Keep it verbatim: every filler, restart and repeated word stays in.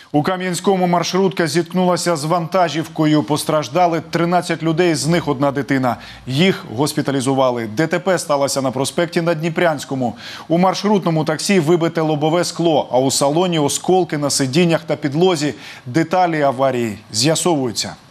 У Кам'янському маршрутка зіткнулася з вантажівкою. Постраждали тринадцять людей, з них одна дитина. Їх госпіталізували. ДТП сталося на проспекті Наддніпрянському. У маршрутному таксі вибите лобове скло, а у салоні осколки на сидіннях та підлозі. Деталі аварії з'ясовуються.